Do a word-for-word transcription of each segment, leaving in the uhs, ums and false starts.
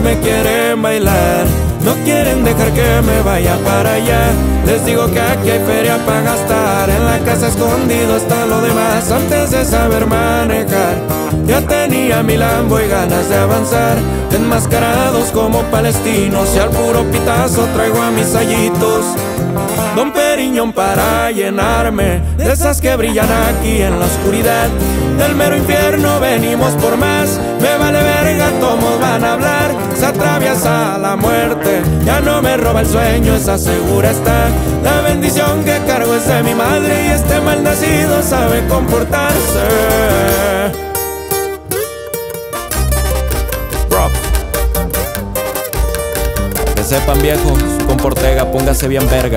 me quieren bailar, no quieren dejar que me vaya para allá. Les digo que aquí hay feria para gastar, en la casa escondido está lo demás. Antes de saber manejar, ya tenía mi Lambo y ganas de avanzar. Enmascarados como palestinos y al puro pitazo traigo a mis sallitos. Don Periñón para llenarme de esas que brillan aquí en la oscuridad. Del mero infierno venimos por más, me vale verga, todos van a hablar. Se atraviesa la muerte, ya no me roba el sueño, esa segura está. La bendición que cargo es de mi madre y este malnacido sabe comportarse. Bro. Que sepan viejos, con Portega, póngase bien verga.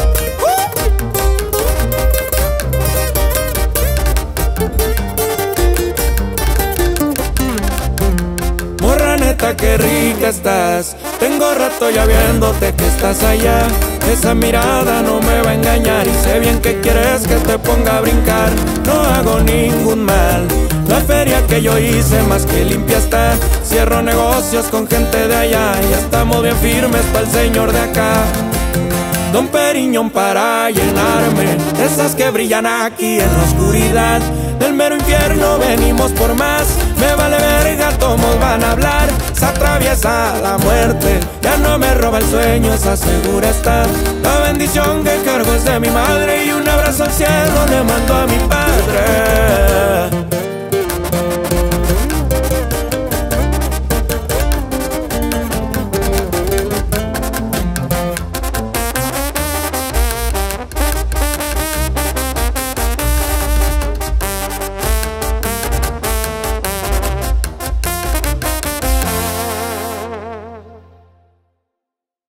Qué rica estás, tengo rato ya viéndote que estás allá. Esa mirada no me va a engañar y sé bien que quieres que te ponga a brincar. No hago ningún mal, la feria que yo hice más que limpia está. Cierro negocios con gente de allá y estamos bien firmes pa'l señor de acá. Don Periñón para llenarme de esas que brillan aquí en la oscuridad. Del mero infierno venimos por más, me vale verga, todos van a hablar. Se atraviesa la muerte, ya no me roba el sueño, esa segura está. La bendición que cargo es de mi madre y un abrazo al cielo le mando a mi padre.